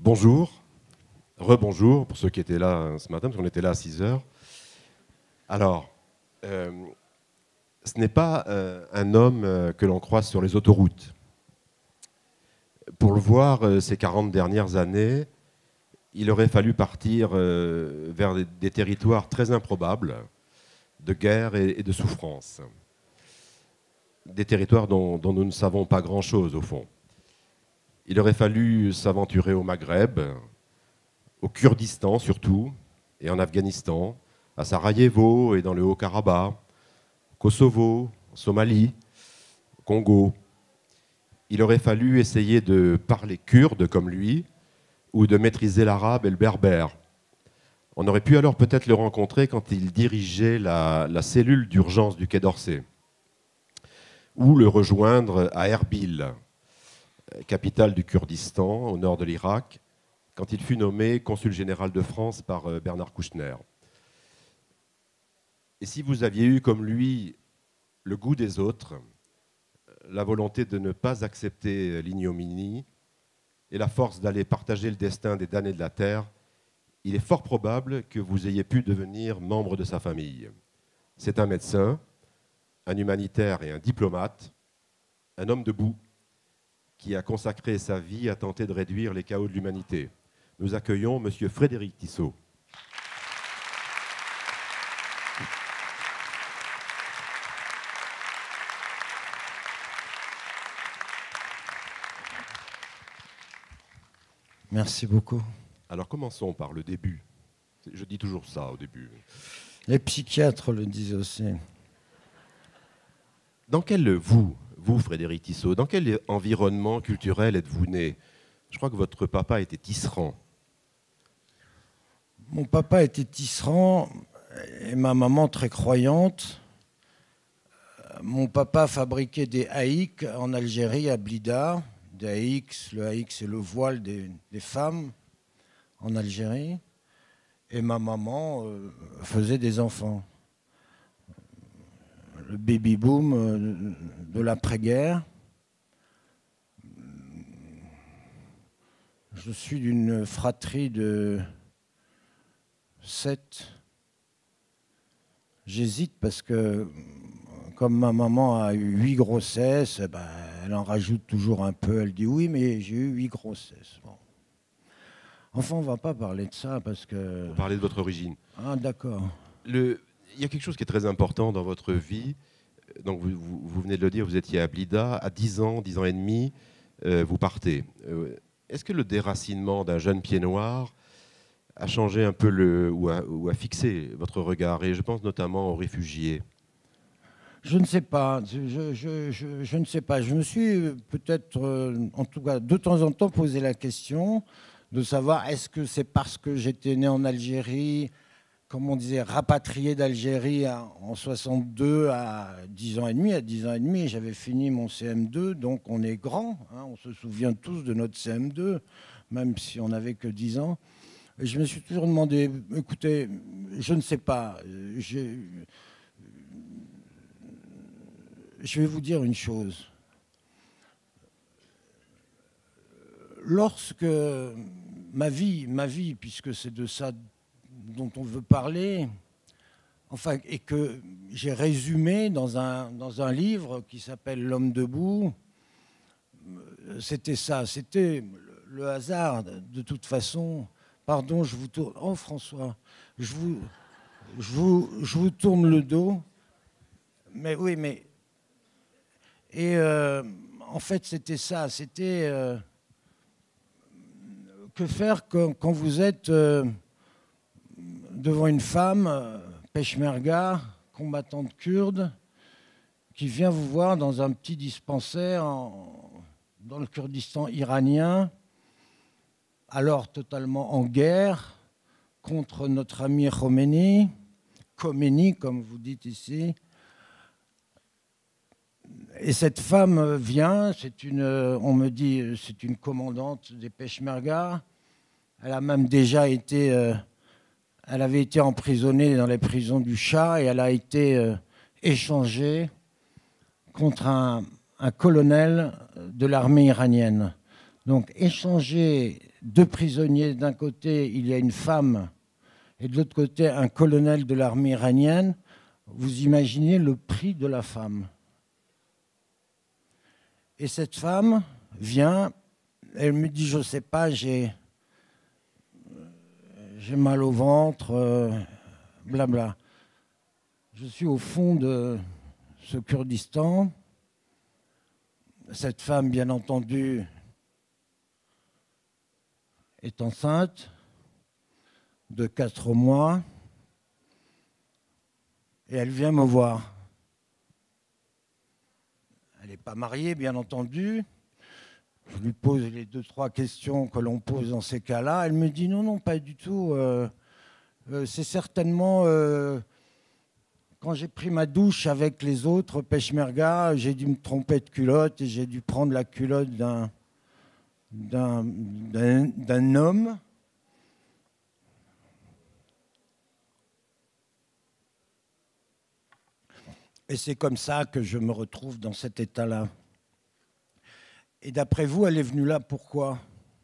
Bonjour, rebonjour pour ceux qui étaient là ce matin, parce qu'on était là à 6 heures. Alors, ce n'est pas un homme que l'on croise sur les autoroutes. Pour le voir ces 40 dernières années, il aurait fallu partir vers des territoires très improbables, de guerre et de souffrance. Des territoires dont nous ne savons pas grand-chose au fond. Il aurait fallu s'aventurer au Maghreb, au Kurdistan surtout, et en Afghanistan, à Sarajevo et dans le Haut-Karabakh, Kosovo, Somalie, Congo. Il aurait fallu essayer de parler kurde comme lui, ou de maîtriser l'arabe et le berbère. On aurait pu alors peut-être le rencontrer quand il dirigeait la cellule d'urgence du Quai d'Orsay, ou le rejoindre à Erbil, capitale du Kurdistan, au nord de l'Irak, quand il fut nommé consul général de France par Bernard Kouchner. Et si vous aviez eu comme lui le goût des autres, la volonté de ne pas accepter l'ignominie et la force d'aller partager le destin des damnés de la terre, il est fort probable que vous ayez pu devenir membre de sa famille. C'est un médecin, un humanitaire et un diplomate, un homme debout qui a consacré sa vie à tenter de réduire les chaos de l'humanité. Nous accueillons M. Frédéric Tissot. Merci beaucoup. Alors commençons par le début. Je dis toujours ça au début. Les psychiatres le disent aussi. Dans quel, vous Frédéric Tissot, dans quel environnement culturel êtes-vous né? Je crois que votre papa était tisserand. Mon papa était tisserand et ma maman très croyante. Mon papa fabriquait des haïks en Algérie, à Blida. Des haïks, le haïk c'est le voile des femmes en Algérie. Et ma maman faisait des enfants. Le baby-boom de l'après-guerre. Je suis d'une fratrie de 7. J'hésite parce que, comme ma maman a eu 8 grossesses, ben, elle en rajoute toujours un peu. Elle dit oui, mais j'ai eu 8 grossesses. Bon. Enfin, on ne va pas parler de ça parce que... Vous parlez de votre origine. Ah, d'accord. Il y a quelque chose qui est très important dans votre vie. Donc vous venez de le dire, vous étiez à Blida. À 10 ans, 10 ans et demi, vous partez. Est-ce que le déracinement d'un jeune pied noir a changé un peu ou a fixé votre regard? Et je pense notamment aux réfugiés. Je ne sais pas. Je ne sais pas. Je me suis peut-être, en tout cas, de temps en temps posé la question de savoir est-ce que c'est parce que j'étais né en Algérie, comme on disait, rapatrié d'Algérie en 62 à 10 ans et demi. À 10 ans et demi, j'avais fini mon CM2, donc on est grand. Hein, on se souvient tous de notre CM2, même si on n'avait que 10 ans. Et je me suis toujours demandé, écoutez, je ne sais pas. Je vais vous dire une chose. Lorsque ma vie, puisque c'est de ça dont on veut parler, enfin, et que j'ai résumé dans un livre qui s'appelle L'homme debout, c'était ça, c'était le hasard, de toute façon. Pardon, je vous tourne. Oh François, je vous tourne le dos. Mais oui, mais... Et en fait, c'était ça, c'était... que faire quand vous êtes devant une femme, peshmerga, combattante kurde, qui vient vous voir dans un petit dispensaire dans le Kurdistan iranien, alors totalement en guerre contre notre ami Khomeini, comme vous dites ici. Et cette femme vient, on me dit, c'est une commandante des Peshmerga. Elle a même déjà été, elle avait été emprisonnée dans les prisons du Shah et elle a été échangée contre un colonel de l'armée iranienne. Donc échanger deux prisonniers. D'un côté, il y a une femme, et de l'autre côté, un colonel de l'armée iranienne. Vous imaginez le prix de la femme. Et cette femme vient, elle me dit, je ne sais pas, j'ai mal au ventre, blabla. Je suis au fond de ce Kurdistan. Cette femme, bien entendu, est enceinte de 4 mois et elle vient me voir. Elle n'est pas mariée, bien entendu. Je lui pose les 2-3 questions que l'on pose dans ces cas-là. Elle me dit non, non, pas du tout. C'est certainement quand j'ai pris ma douche avec les autres peshmerga, j'ai dû me tromper de culotte et j'ai dû prendre la culotte d'un homme. Et c'est comme ça que je me retrouve dans cet état-là. Et d'après vous, elle est venue là pourquoi?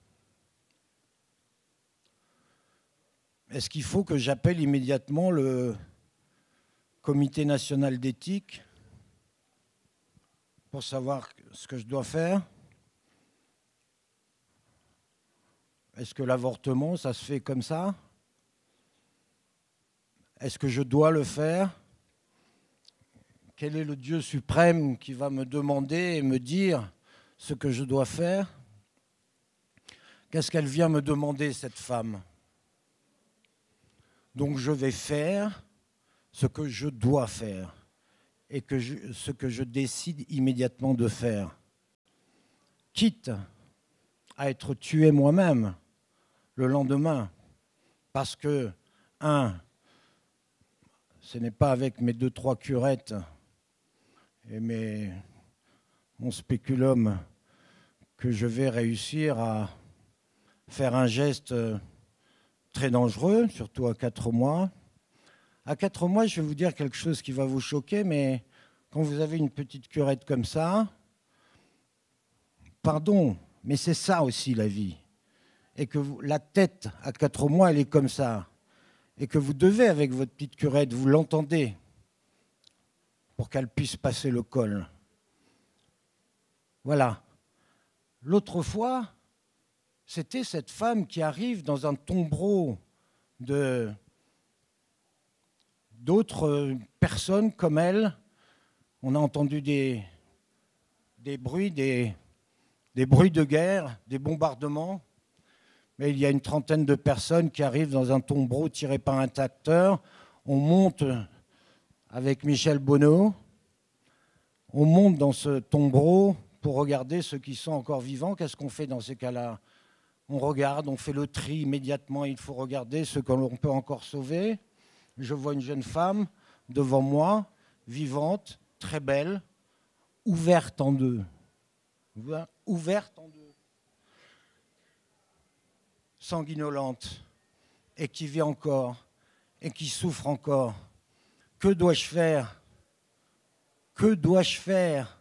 Est-ce qu'il faut que j'appelle immédiatement le Comité national d'éthique pour savoir ce que je dois faire? Est-ce que l'avortement, ça se fait comme ça? Est-ce que je dois le faire? Quel est le Dieu suprême qui va me demander et me dire ce que je dois faire? Qu'est-ce qu'elle vient me demander, cette femme? Donc je vais faire ce que je dois faire et ce que je décide immédiatement de faire, quitte à être tué moi-même le lendemain, parce que, ce n'est pas avec mes 2-3 curettes et mon spéculum que je vais réussir à faire un geste très dangereux, surtout à 4 mois. À 4 mois, je vais vous dire quelque chose qui va vous choquer, mais quand vous avez une petite curette comme ça, pardon, mais c'est ça aussi la vie. Et que la tête, à 4 mois, elle est comme ça. Et que vous devez, avec votre petite curette, vous l'entendez pour qu'elle puisse passer le col. Voilà. L'autre fois, c'était cette femme qui arrive dans un tombereau d'autres personnes comme elle. On a entendu des bruits, des bruits de guerre, des bombardements. Mais il y a une trentaine de personnes qui arrivent dans un tombereau tiré par un tracteur. On monte avec Michel Bonneau. On monte dans ce tombereau pour regarder ceux qui sont encore vivants. Qu'est-ce qu'on fait dans ces cas-là? On regarde, on fait le tri immédiatement. Il faut regarder ceux que l'on peut encore sauver. Je vois une jeune femme devant moi, vivante, très belle, ouverte en deux. Ouverte en deux. Sanguinolente, et qui vit encore, et qui souffre encore. Que dois-je faire? Que dois-je faire?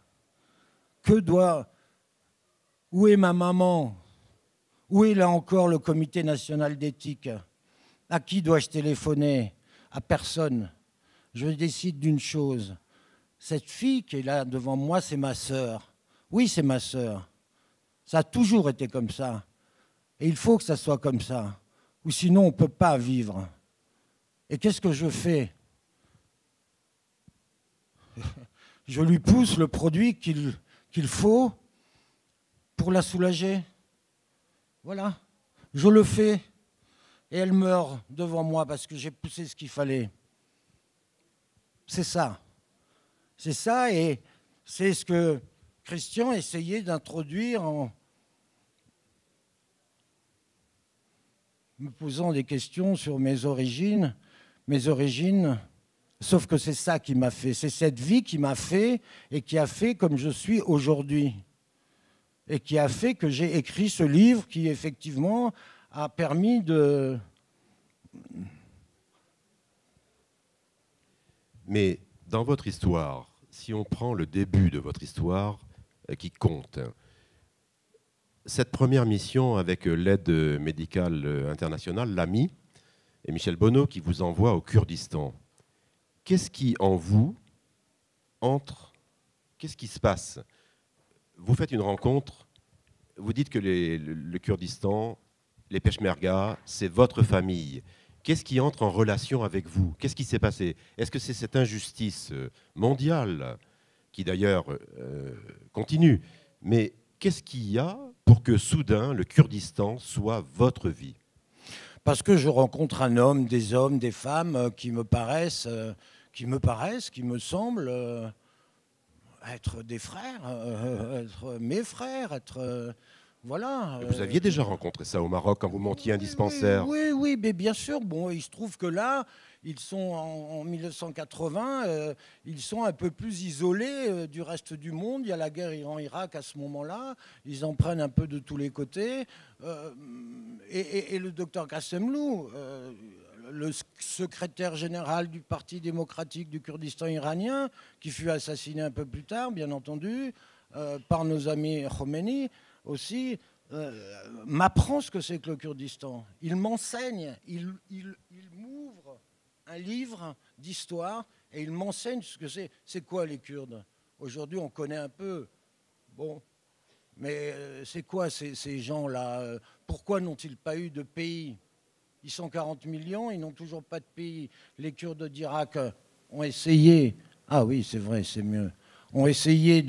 Où est ma maman? Où est là encore le Comité national d'éthique? À qui dois-je téléphoner? À personne. Je décide d'une chose. Cette fille qui est là devant moi, c'est ma sœur. Oui, c'est ma sœur. Ça a toujours été comme ça. Et il faut que ça soit comme ça. Ou sinon, on ne peut pas vivre. Et qu'est-ce que je fais? Je lui pousse le produit qu'il faut pour la soulager. Voilà. Je le fais. Et elle meurt devant moi parce que j'ai poussé ce qu'il fallait. C'est ça. C'est ça, et c'est ce que Christian essayait d'introduire en me posant des questions sur mes origines, sauf que c'est ça qui m'a fait. C'est cette vie qui m'a fait et qui a fait comme je suis aujourd'hui. Et qui a fait que j'ai écrit ce livre qui, effectivement, a permis de... Mais dans votre histoire, si on prend le début de votre histoire qui compte, cette première mission avec l'aide médicale internationale, l'AMI, et Michel Bonneau qui vous envoie au Kurdistan, qu'est-ce qui en vous entre? Qu'est-ce qui se passe? Vous faites une rencontre, vous dites que le Kurdistan, les Peshmerga, c'est votre famille. Qu'est-ce qui entre en relation avec vous? Qu'est-ce qui s'est passé? Est-ce que c'est cette injustice mondiale qui d'ailleurs continue? Mais qu'est-ce qu'il y a pour que soudain le Kurdistan soit votre vie? Parce que je rencontre un homme, des femmes qui me semblent être des frères, être mes frères, être voilà. Vous aviez déjà rencontré ça au Maroc quand vous montiez un dispensaire? Oui, mais bien sûr. Bon, il se trouve que là, ils sont en 1980, ils sont un peu plus isolés du reste du monde. Il y a la guerre Iran-Irak à ce moment-là. Ils en prennent un peu de tous les côtés. Et le docteur Qassemlou, le secrétaire général du Parti démocratique du Kurdistan iranien, qui fut assassiné un peu plus tard, bien entendu, par nos amis Khomeini aussi, m'apprend ce que c'est que le Kurdistan. Il m'enseigne, il m'ouvre un livre d'histoire et il m'enseigne ce que c'est. C'est quoi les Kurdes? Aujourd'hui, on connaît un peu. Bon, mais c'est quoi ces gens-là? Pourquoi n'ont-ils pas eu de pays? Ils sont 40 millions, ils n'ont toujours pas de pays. Les Kurdes d'Irak ont essayé, ah oui, c'est vrai, c'est mieux, ont essayé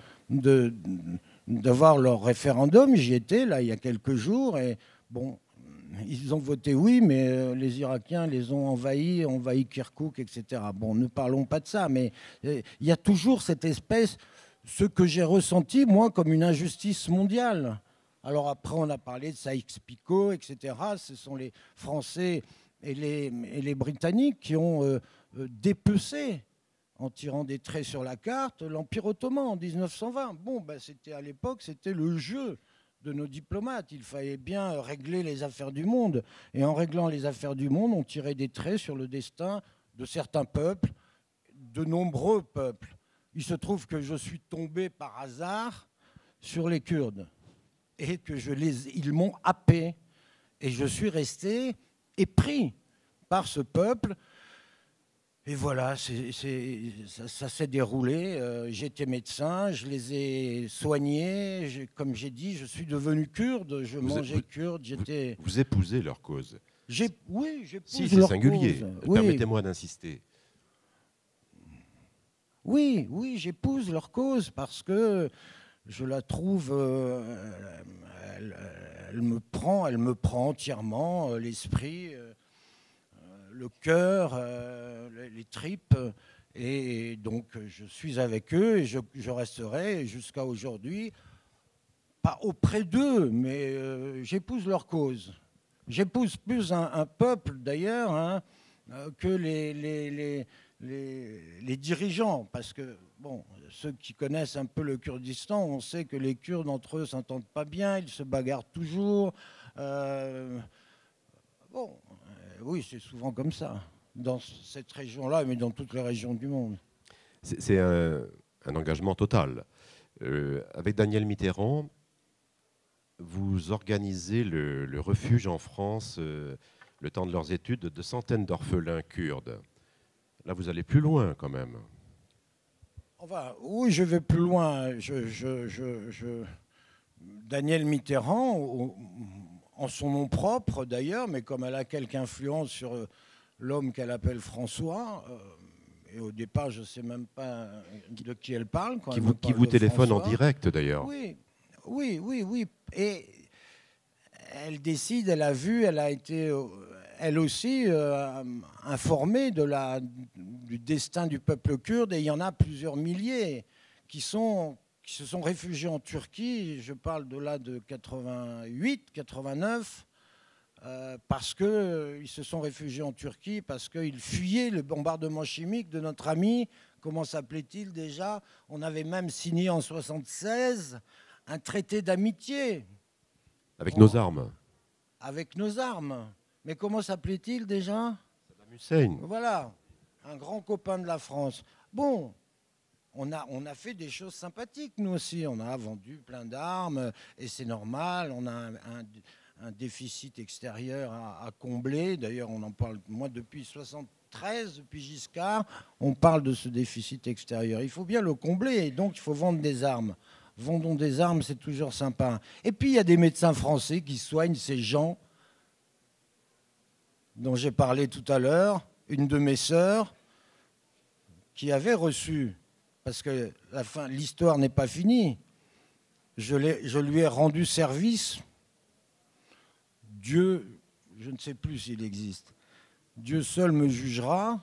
d'avoir leur référendum. J'y étais, là, il y a quelques jours, et bon, ils ont voté oui, mais les Irakiens les ont envahi Kirkouk, etc. Bon, ne parlons pas de ça, mais il y a toujours cette espèce, ce que j'ai ressenti, moi, comme une injustice mondiale. Alors après, on a parlé de Sykes-Picot, etc. Ce sont les Français et les Britanniques qui ont dépecé, en tirant des traits sur la carte, l'Empire ottoman en 1920. Bon, ben, à l'époque, c'était le jeu de nos diplomates. Il fallait bien régler les affaires du monde. Et en réglant les affaires du monde, on tirait des traits sur le destin de certains peuples, de nombreux peuples. Il se trouve que je suis tombé par hasard sur les Kurdes et que ils m'ont happé. Et je suis resté épris par ce peuple. Et voilà, ça s'est déroulé. J'étais médecin, je les ai soignés. Comme j'ai dit, je suis devenu kurde, je mangeais kurde. Vous épousez leur cause. Oui, j'épouse si, c'est leur singulier. cause. Oui. Permettez-moi d'insister. Oui, j'épouse leur cause parce que je la trouve... elle me prend entièrement l'esprit... le cœur, les tripes, et donc je suis avec eux et je resterai jusqu'à aujourd'hui, pas auprès d'eux, mais j'épouse leur cause. J'épouse plus un peuple d'ailleurs hein, que les dirigeants, parce que bon, ceux qui connaissent un peu le Kurdistan, on sait que les Kurdes entre eux s'entendent pas bien, ils se bagarrent toujours. Bon, oui, c'est souvent comme ça, dans cette région-là, mais dans toutes les régions du monde. C'est un engagement total. Avec Daniel Mitterrand, vous organisez le refuge en France, le temps de leurs études, de centaines d'orphelins kurdes. Là, vous allez plus loin quand même. Enfin, oui, je vais plus loin. Daniel Mitterrand... en son nom propre d'ailleurs, mais comme elle a quelque influence sur l'homme qu'elle appelle François, et au départ je ne sais même pas de qui elle parle. Quand qui vous téléphone en direct d'ailleurs. Oui. Et elle décide, elle a vu, elle a été elle aussi informée du destin du peuple kurde, et il y en a plusieurs milliers qui se sont réfugiés en Turquie, je parle de 88, 89, parce qu'ils se sont réfugiés en Turquie, parce qu'ils fuyaient le bombardement chimique de notre ami, comment s'appelait-il déjà? On avait même signé en 1976 un traité d'amitié. Avec nos armes. Avec nos armes. Mais comment s'appelait-il déjà? Saddam Hussein. Voilà, un grand copain de la France. Bon. on a fait des choses sympathiques, nous aussi. On a vendu plein d'armes, et c'est normal. On a un déficit extérieur à combler. D'ailleurs, on en parle, moi, depuis 1973, depuis Giscard, on parle de ce déficit extérieur. Il faut bien le combler, et donc il faut vendre des armes. Vendons des armes, c'est toujours sympa. Et puis, il y a des médecins français qui soignent ces gens dont j'ai parlé tout à l'heure. Une de mes sœurs qui avait reçu, parce que l'histoire n'est pas finie, je lui ai rendu service. Dieu, je ne sais plus s'il existe, Dieu seul me jugera.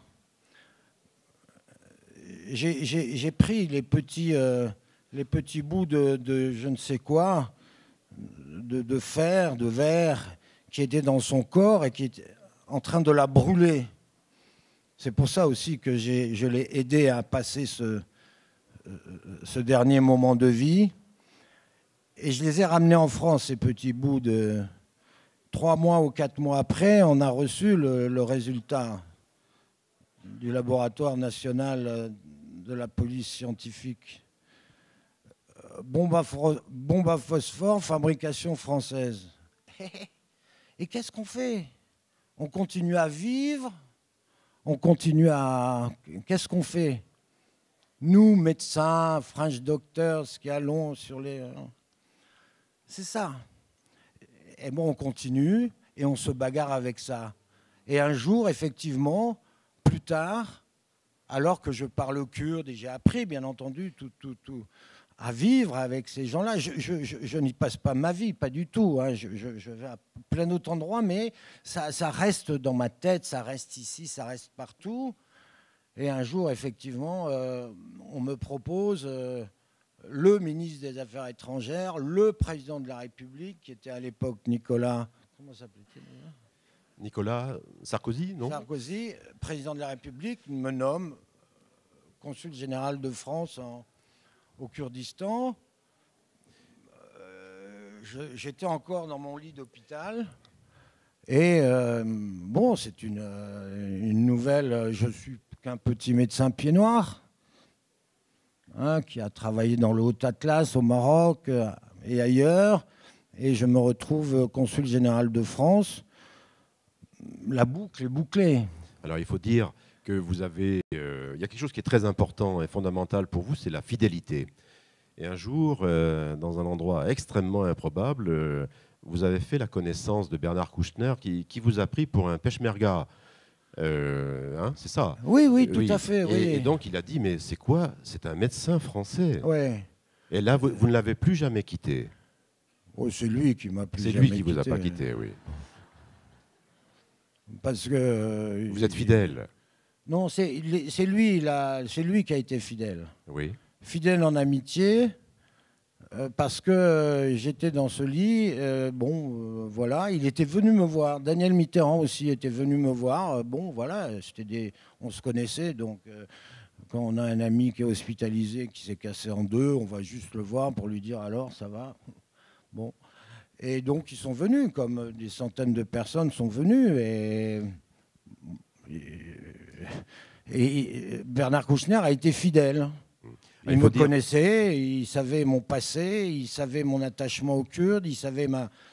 J'ai pris les petits bouts de je ne sais quoi, de fer, de verre, qui étaient dans son corps et qui étaient en train de la brûler. C'est pour ça aussi que je l'ai aidé à passer ce dernier moment de vie. Et je les ai ramenés en France, ces petits bouts de... 3 mois ou 4 mois après, on a reçu le résultat du laboratoire national de la police scientifique. Bombe à phosphore, fabrication française. Et qu'est-ce qu'on fait? On continue à vivre, on continue à... Qu'est-ce qu'on fait? Nous, médecins, French doctors, qui allons sur les... C'est ça. Et bon, on continue et on se bagarre avec ça. Et un jour, effectivement, plus tard, alors que je parle kurde et j'ai appris, bien entendu, tout à vivre avec ces gens-là, je n'y passe pas ma vie, pas du tout. Hein. Je vais à plein d'autres endroits, mais ça reste dans ma tête, ça reste ici, ça reste partout. Et un jour, effectivement, on me propose... le ministre des Affaires étrangères, le président de la République, qui était à l'époque Nicolas... Comment s'appelait-il? Nicolas Sarkozy, non? Sarkozy, président de la République, me nomme consul général de France au Kurdistan. J'étais encore dans mon lit d'hôpital. Et bon, c'est une nouvelle... Je suis qu'un petit médecin pied noir. Qui a travaillé dans le Haut-Atlas, au Maroc et ailleurs. Et je me retrouve consul général de France. La boucle est bouclée. Alors il faut dire que vous avez... il y a quelque chose qui est très important et fondamental pour vous, c'est la fidélité. Et un jour, dans un endroit extrêmement improbable, vous avez fait la connaissance de Bernard Kouchner qui vous a pris pour un peshmerga. Hein, c'est ça? Oui, tout à fait. Oui. Et donc il a dit, mais c'est quoi? C'est un médecin français. Ouais. Et là, vous ne l'avez plus jamais quitté. Oh, c'est lui qui m'a plus jamais quitté. C'est lui qui ne vous a pas quitté, oui. Parce que... Vous êtes fidèle. Non, c'est lui qui a été fidèle. Oui. Fidèle en amitié, parce que j'étais dans ce lit, voilà, il était venu me voir. Daniel Mitterrand aussi était venu me voir. Voilà, on se connaissait, donc quand on a un ami qui est hospitalisé, qui s'est cassé en deux, on va juste le voir pour lui dire alors, ça va. Bon. Et donc ils sont venus, comme des centaines de personnes sont venues, et Bernard Kouchner a été fidèle. Il me connaissait, il savait mon passé, il savait mon attachement aux Kurdes, il savait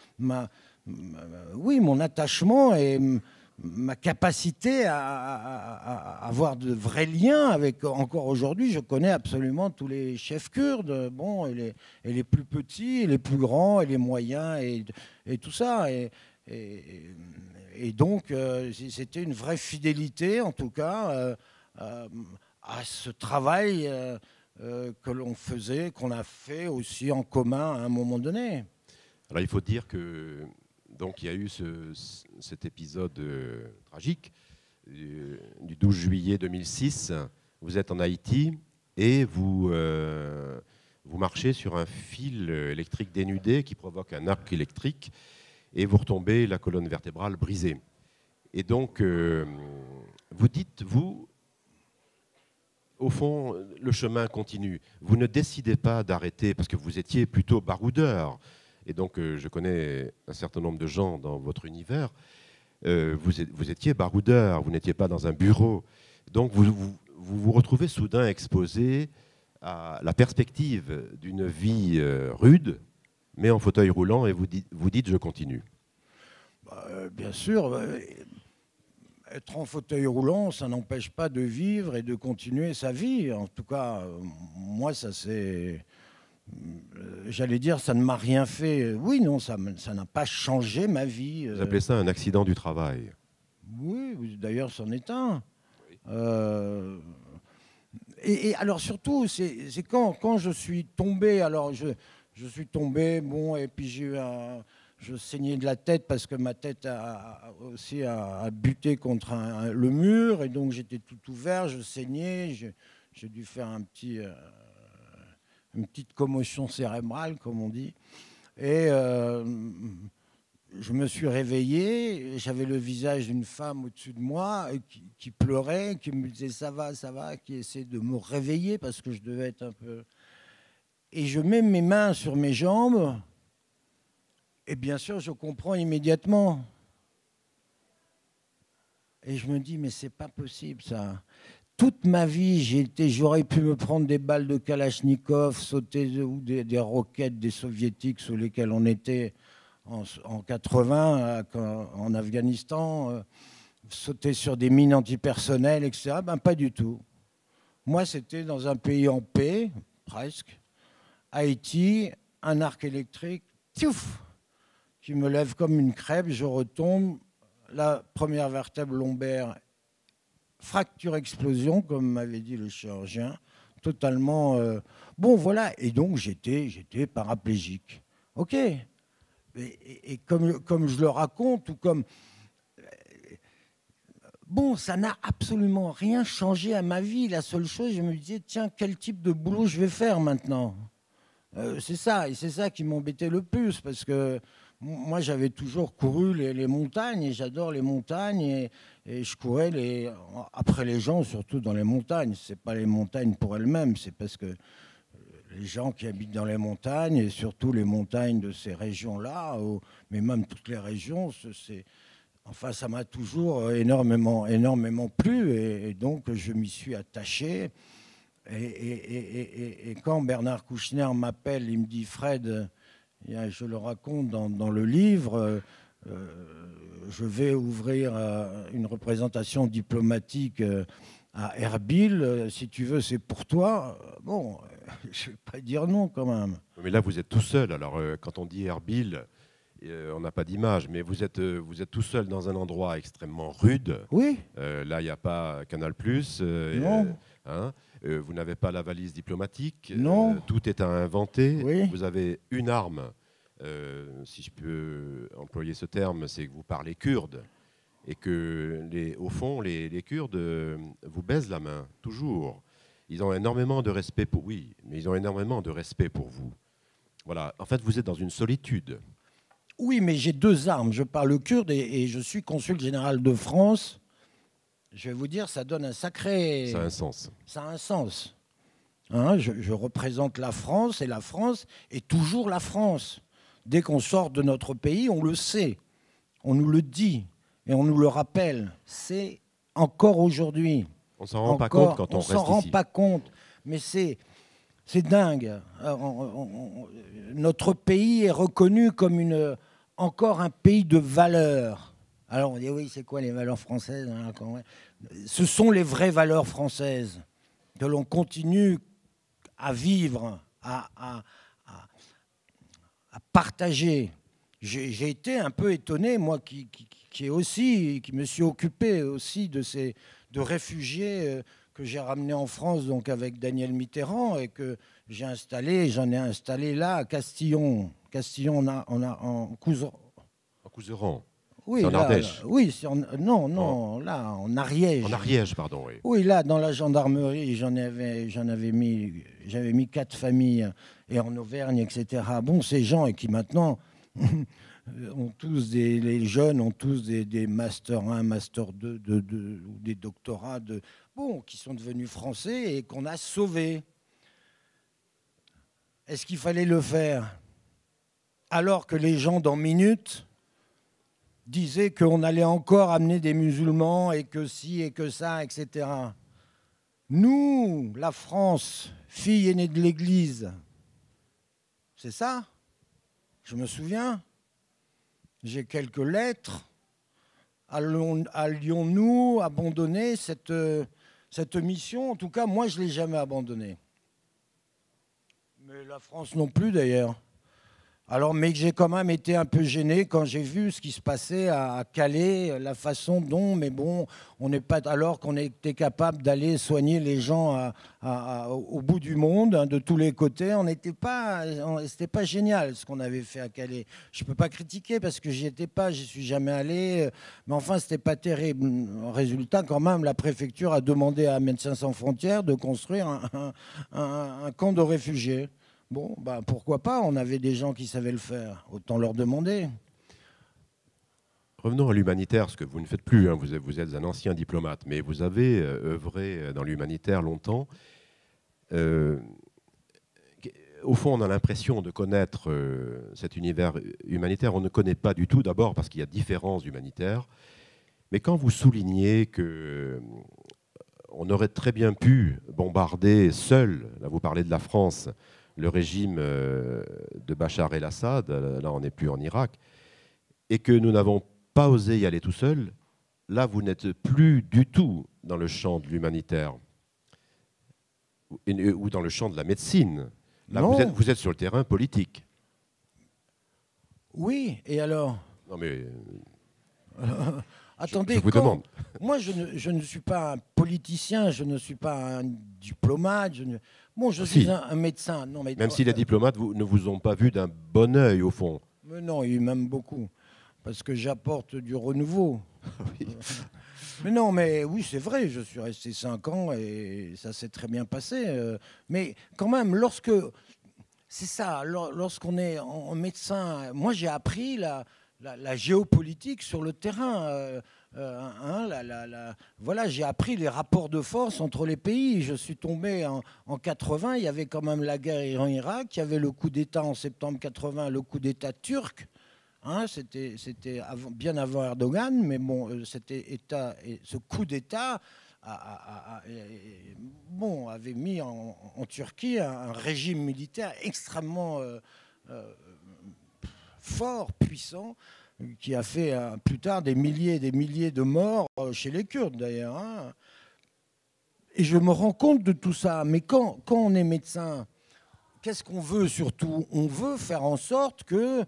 mon attachement et ma capacité à avoir de vrais liens avec... Encore aujourd'hui, je connais absolument tous les chefs kurdes, et les plus petits, et les plus grands, et les moyens, et tout ça. Et donc, c'était une vraie fidélité, en tout cas, à ce travail... que l'on faisait, qu'on a fait aussi en commun à un moment donné. Alors il faut dire que donc il y a eu cet épisode tragique du 12 juillet 2006. Vous êtes en Haïti et vous marchez sur un fil électrique dénudé qui provoque un arc électrique et vous retombez la colonne vertébrale brisée. Et donc vous dites, au fond, le chemin continue. Vous ne décidez pas d'arrêter parce que vous étiez plutôt baroudeur. Et donc, je connais un certain nombre de gens dans votre univers. Vous étiez baroudeur, vous n'étiez pas dans un bureau. Donc, vous vous retrouvez soudain exposé à la perspective d'une vie rude, mais en fauteuil roulant, et vous dites je continue. Bien sûr, être en fauteuil roulant, ça n'empêche pas de vivre et de continuer sa vie. En tout cas, moi, ça c'est... J'allais dire, ça ne m'a rien fait. Oui, non, ça n'a pas changé ma vie. Vous appelez ça un accident du travail? Oui, d'ailleurs, c'en est un. Oui. Et alors surtout, c'est quand je suis tombé, alors je suis tombé, bon, et puis je saignais de la tête parce que ma tête aussi a buté contre le mur, et donc j'étais tout ouvert, je saignais, j'ai dû faire une petite commotion cérébrale, comme on dit. Et je me suis réveillé, j'avais le visage d'une femme au-dessus de moi qui pleurait, qui me disait ça va, qui essayait de me réveiller parce que je devais être un peu... Et je mets mes mains sur mes jambes, et bien sûr je comprends immédiatement. Et je me dis mais c'est pas possible ça. Toute ma vie, j'aurais pu me prendre des balles de Kalachnikov, sauter ou des roquettes des soviétiques sous lesquelles on était en 80 en Afghanistan, sauter sur des mines antipersonnelles, etc. Ben, pas du tout. Moi, c'était dans un pays en paix, presque, Haïti, un arc électrique, tiouf, qui me lève comme une crêpe, je retombe, la première vertèbre lombaire, fracture explosion, comme m'avait dit le chirurgien, totalement... Bon, voilà, et donc j'étais paraplégique. OK. Et comme je le raconte, ou comme... Bon, ça n'a absolument rien changé à ma vie. La seule chose, je me disais, tiens, quel type de boulot je vais faire maintenant? C'est ça, et c'est ça qui m'embêtait le plus, parce que moi, j'avais toujours couru les montagnes, et j'adore les montagnes, et je courais après les gens, surtout dans les montagnes. Ce n'est pas les montagnes pour elles-mêmes, c'est parce que les gens qui habitent dans les montagnes, et surtout les montagnes de ces régions-là, mais même toutes les régions, enfin, ça m'a toujours énormément plu, et donc je m'y suis attaché. Et quand Bernard Kouchner m'appelle, il me dit « Fred, je le raconte dans le livre, je vais ouvrir une représentation diplomatique à Erbil, si tu veux, c'est pour toi. » Bon, je ne vais pas dire non quand même. Mais là, vous êtes tout seul. Alors, quand on dit Erbil, on n'a pas d'image, mais vous êtes tout seul dans un endroit extrêmement rude. Oui. Là, il n'y a pas Canal+. Non. Vous n'avez pas la valise diplomatique. Non. Tout est à inventer. Oui. Vous avez une arme, si je peux employer ce terme, c'est que vous parlez kurde. Et que, au fond, les Kurdes vous baisent la main, toujours. Ils ont énormément de respect pour... Oui, mais ils ont énormément de respect pour vous. Voilà. En fait, vous êtes dans une solitude. Oui, mais j'ai deux armes. Je parle kurde et je suis consul général de France. Je vais vous dire, ça donne un sacré... Ça a un sens. Ça a un sens. Hein, je représente la France, et la France est toujours la France. Dès qu'on sort de notre pays, on le sait. On nous le dit et on nous le rappelle. C'est encore aujourd'hui. On ne s'en rend pas compte quand on reste ici. On ne s'en rend pas compte. Mais c'est dingue. Notre pays est reconnu comme encore un pays de valeurs. Alors on dit oui, c'est quoi les valeurs françaises? Ce sont les vraies valeurs françaises que l'on continue à vivre, à partager. J'ai été un peu étonné, moi qui me suis occupé aussi de réfugiés que j'ai ramenés en France, donc avec Daniel Mitterrand, et que j'en ai installé là à Castillon. Castillon, en Couserans. En Couserans. Oui, c'est en Ardèche. Oui, là, en Ariège. En Ariège, pardon, oui. Oui, là, dans la gendarmerie, j'avais mis 4 familles, et en Auvergne, etc. Bon, ces gens, et qui maintenant, les jeunes ont tous des Master 1, Master 2, ou des doctorats, qui sont devenus français et qu'on a sauvés. Est-ce qu'il fallait le faire alors que les gens, dans minutes, disaient qu'on allait encore amener des musulmans et que si et que ça, etc. Nous, la France, fille aînée de l'Église, c'est ça? Je me souviens. J'ai quelques lettres. Allions-nous abandonner cette mission? En tout cas, moi, je ne l'ai jamais abandonnée. Mais la France non plus, d'ailleurs. Alors, mais j'ai quand même été un peu gêné quand j'ai vu ce qui se passait à Calais, la façon dont, mais bon, on n'est pas, alors qu'on était capable d'aller soigner les gens au bout du monde, hein, de tous les côtés, c'était pas génial ce qu'on avait fait à Calais. Je peux pas critiquer parce que j'y étais pas, j'y suis jamais allé, mais enfin, c'était pas terrible. Résultat, quand même, la préfecture a demandé à Médecins sans frontières de construire un camp de réfugiés. Bon, bah, pourquoi pas? On avait des gens qui savaient le faire. Autant leur demander. Revenons à l'humanitaire, ce que vous ne faites plus. Hein. Vous êtes un ancien diplomate, mais vous avez œuvré dans l'humanitaire longtemps. Au fond, on a l'impression de connaître cet univers humanitaire. On ne connaît pas du tout, d'abord parce qu'il y a différences humanitaires. Mais quand vous soulignez que on aurait très bien pu bombarder seul, là vous parlez de la France, le régime de Bachar el-Assad, là on n'est plus en Irak, et que nous n'avons pas osé y aller tout seul, là vous n'êtes plus du tout dans le champ de l'humanitaire ou dans le champ de la médecine. Là vous êtes sur le terrain politique. Oui, et alors? Non mais attendez, je vous demande. Moi je ne suis pas un politicien, je ne suis pas un diplomate, bon, je suis un médecin. Non, mais même si les diplomates ne vous ont pas vu d'un bon œil, au fond. Mais non, ils m'aiment beaucoup, parce que j'apporte du renouveau. Oui. Mais non, mais oui, c'est vrai, je suis resté 5 ans et ça s'est très bien passé. Mais quand même, c'est ça, lorsqu'on est en médecin, moi j'ai appris la géopolitique sur le terrain. Voilà, j'ai appris les rapports de force entre les pays. Je suis tombé en 80, il y avait quand même la guerre Iran-Irak, il y avait le coup d'État en septembre 80, le coup d'État turc. Hein, c'était bien avant Erdogan, mais bon, ce coup d'État avait mis en Turquie un régime militaire extrêmement fort, puissant, qui a fait plus tard des milliers et des milliers de morts chez les Kurdes d'ailleurs. Hein. Et je me rends compte de tout ça. Mais quand on est médecin, qu'est-ce qu'on veut surtout? On veut faire en sorte que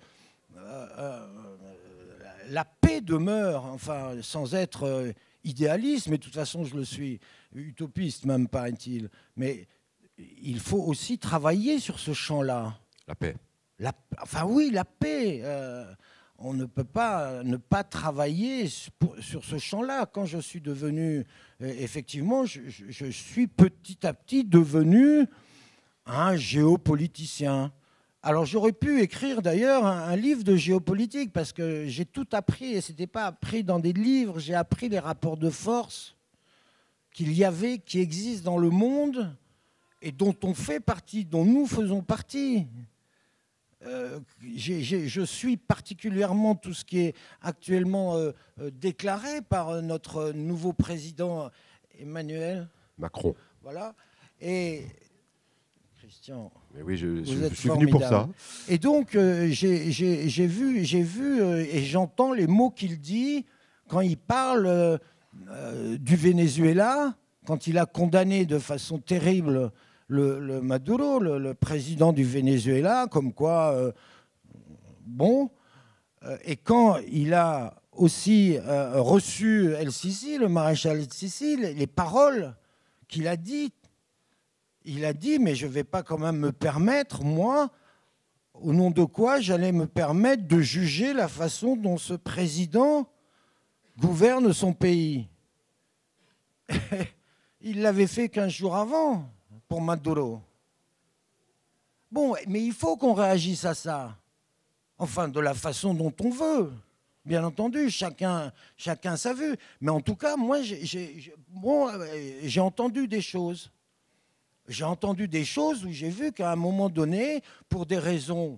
la paix demeure, enfin, sans être idéaliste, mais de toute façon je le suis, utopiste même, paraît-il. Mais il faut aussi travailler sur ce champ-là. La paix. Enfin oui, la paix. On ne peut pas ne pas travailler sur ce champ-là. Quand je suis devenu, effectivement, je suis petit à petit devenu un géopoliticien. Alors j'aurais pu écrire d'ailleurs un livre de géopolitique parce que j'ai tout appris et ce n'était pas appris dans des livres, j'ai appris les rapports de force qu'il y avait, qui existent dans le monde et dont on fait partie, dont nous faisons partie. Je suis particulièrement tout ce qui est actuellement déclaré par notre nouveau président Emmanuel Macron. Voilà. Et Christian, mais oui, je suis venu pour ça. Et donc j'ai vu et j'entends les mots qu'il dit quand il parle du Venezuela, quand il a condamné de façon terrible le Maduro, le président du Venezuela, comme quoi, et quand il a aussi reçu El-Sisi, le maréchal El-Sisi, les paroles qu'il a dites, il a dit, mais je ne vais pas quand même me permettre, moi, au nom de quoi j'allais me permettre de juger la façon dont ce président gouverne son pays. Il l'avait fait 15 jours avant pour Maduro. Bon, mais il faut qu'on réagisse à ça. Enfin, de la façon dont on veut. Bien entendu, chacun sa vue. Mais en tout cas, moi, j'ai entendu des choses. J'ai entendu des choses où j'ai vu qu'à un moment donné, pour des raisons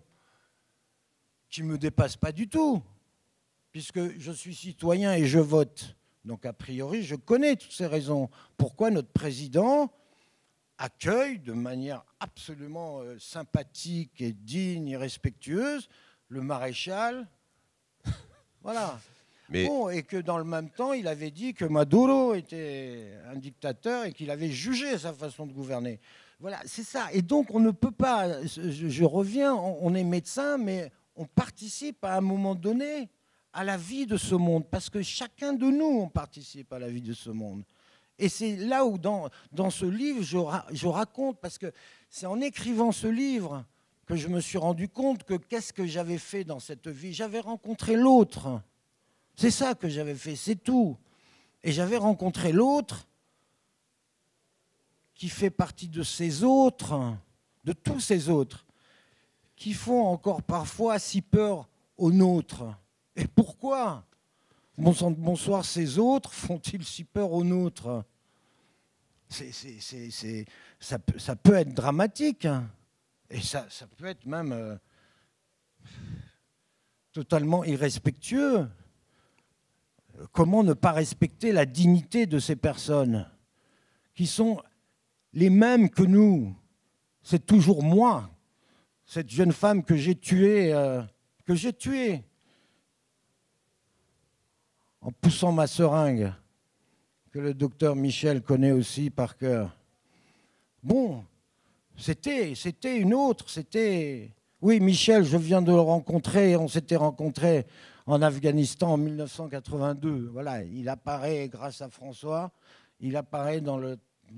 qui ne me dépassent pas du tout, puisque je suis citoyen et je vote Donc, a priori, je connais toutes ces raisons. Pourquoi notre président accueille de manière absolument sympathique et digne et respectueuse le maréchal. Voilà. Mais... Bon, et que dans le même temps, il avait dit que Maduro était un dictateur et qu'il avait jugé sa façon de gouverner. Voilà, c'est ça. Et donc, on ne peut pas, je reviens, on est médecin, mais on participe à un moment donné à la vie de ce monde, parce que chacun de nous, on participe à la vie de ce monde. Et c'est là où, dans ce livre, je raconte, parce que c'est en écrivant ce livre que je me suis rendu compte que qu'est-ce que j'avais fait dans cette vie. J'avais rencontré l'autre. C'est ça que j'avais fait, c'est tout. Et j'avais rencontré l'autre qui fait partie de ces autres, de tous ces autres, qui font encore parfois si peur aux nôtres. Et pourquoi ? Bonsoir, ces autres font-ils si peur aux nôtres ? Ça peut être dramatique, hein. Et ça peut être même totalement irrespectueux. Comment ne pas respecter la dignité de ces personnes qui sont les mêmes que nous? C'est toujours moi, cette jeune femme que j'ai tuée, en poussant ma seringue, que le docteur Michel connaît aussi par cœur. Bon, c'était une autre, c'était... Oui, Michel, je viens de le rencontrer, on s'était rencontrés en Afghanistan en 1982. Voilà, il apparaît, grâce à François, il apparaît dans le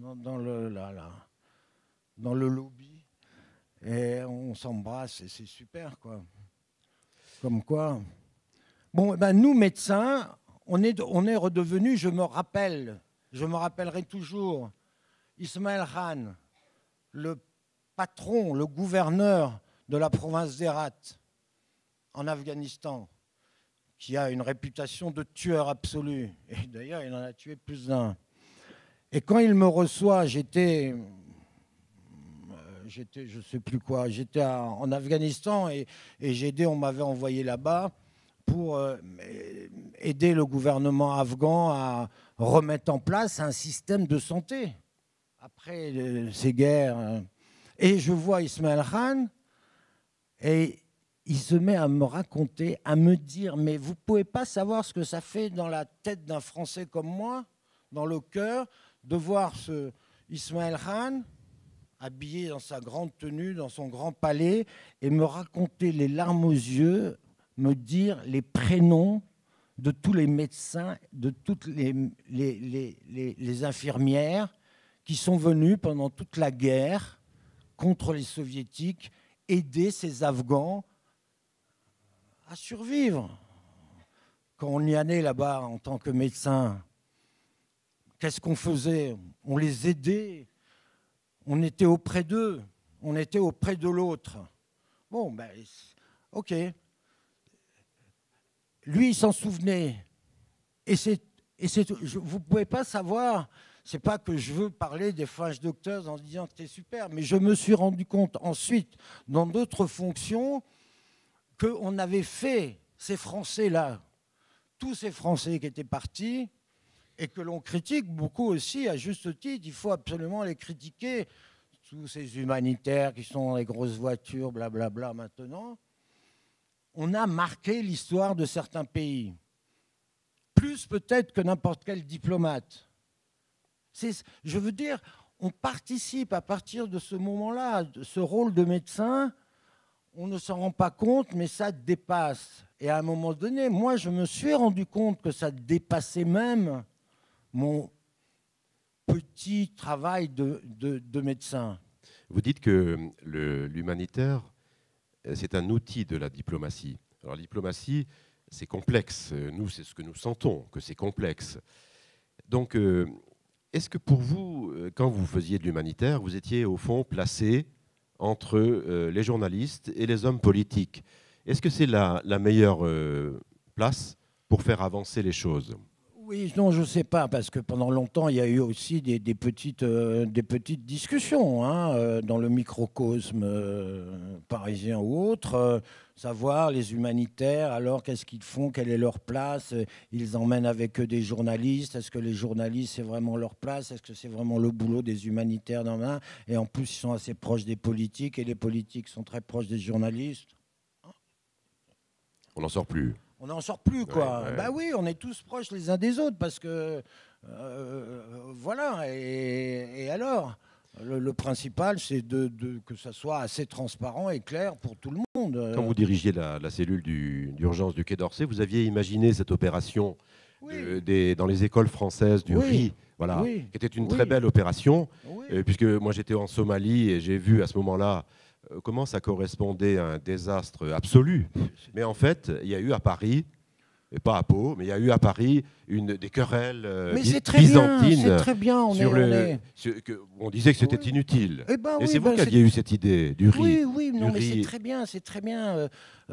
lobby et on s'embrasse et c'est super, quoi. Comme quoi. Bon, ben nous, médecins, on est redevenus, je me rappellerai toujours, Ismaël Khan, le patron, le gouverneur de la province d'Herat, en Afghanistan, qui a une réputation de tueur absolu. Et d'ailleurs, il en a tué plus d'un. Et quand il me reçoit, j'étais je ne sais plus quoi, j'étais en Afghanistan et on m'avait envoyé là-bas pour aider le gouvernement afghan à remettre en place un système de santé après ces guerres. Et je vois Ismaël Khan et il se met à me raconter, à me dire, mais vous ne pouvez pas savoir ce que ça fait dans la tête d'un Français comme moi, dans le cœur, de voir ce Ismaël Khan habillé dans sa grande tenue, dans son grand palais, et me raconter les larmes aux yeux, me dire les prénoms de tous les médecins, de toutes les infirmières qui sont venus pendant toute la guerre contre les soviétiques, aider ces Afghans à survivre. Quand on y allait là-bas en tant que médecin, qu'est-ce qu'on faisait? On les aidait, on était auprès d'eux, on était auprès de l'autre. Bon, ben, ok. Lui, il s'en souvenait. Et vous ne pouvez pas savoir, c'est pas que je veux parler des French Doctors en disant que c'est super, mais je me suis rendu compte ensuite, dans d'autres fonctions, qu'on avait fait ces Français-là, tous ces Français qui étaient partis, et que l'on critique beaucoup aussi, à juste titre, il faut absolument les critiquer, tous ces humanitaires qui sont dans les grosses voitures, blablabla maintenant. On a marqué l'histoire de certains pays, plus peut-être que n'importe quel diplomate. Je veux dire, on participe à partir de ce moment-là, de ce rôle de médecin, on ne s'en rend pas compte, mais ça dépasse. Et à un moment donné, moi, je me suis rendu compte que ça dépassait même mon petit travail de médecin. Vous dites que l'humanitaire, c'est un outil de la diplomatie. Alors la diplomatie, c'est complexe. Nous, c'est ce que nous sentons, que c'est complexe. Donc, est-ce que pour vous, quand vous faisiez de l'humanitaire, vous étiez au fond placé entre les journalistes et les hommes politiques? Est-ce que c'est la meilleure place pour faire avancer les choses? Oui, non, je ne sais pas, parce que pendant longtemps, il y a eu aussi des petites discussions hein, dans le microcosme parisien ou autre. Savoir les humanitaires, alors qu'est-ce qu'ils font, quelle est leur place? Ils emmènent avec eux des journalistes. Est-ce que les journalistes, c'est vraiment leur place? Est-ce que c'est vraiment le boulot des humanitaires dans un? Et en plus, ils sont assez proches des politiques, et les politiques sont très proches des journalistes. On n'en sort plus. On n'en sort plus, quoi. Ouais, ouais. Bah oui, on est tous proches les uns des autres, parce que... voilà, et alors le principal, c'est que ça soit assez transparent et clair pour tout le monde. Quand vous dirigiez la cellule d'urgence du Quai d'Orsay, vous aviez imaginé cette opération Oui. dans les écoles françaises du Oui. riz, voilà, Oui. qui était une Oui. très belle opération, Oui. puisque moi j'étais en Somalie et j'ai vu à ce moment-là comment ça correspondait à un désastre absolu. Mais en fait, il y a eu à Paris, et pas à Pau, mais il y a eu à Paris des querelles Mais c'est très bien, byzantines c'est très bien. on disait que c'était Oui. inutile. Eh ben Et oui, c'est vous ben qui aviez eu cette idée du riz. Oui, oui, non, mais riz. c'est très bien